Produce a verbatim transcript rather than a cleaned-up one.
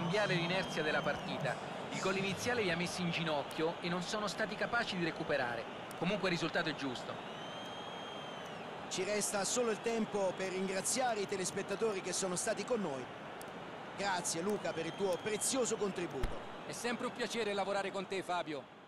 cambiare l'inerzia della partita. Il gol iniziale li ha messi in ginocchio e non sono stati capaci di recuperare. Comunque il risultato è giusto. Ci resta solo il tempo per ringraziare i telespettatori che sono stati con noi. Grazie Luca per il tuo prezioso contributo. È sempre un piacere lavorare con te, Fabio.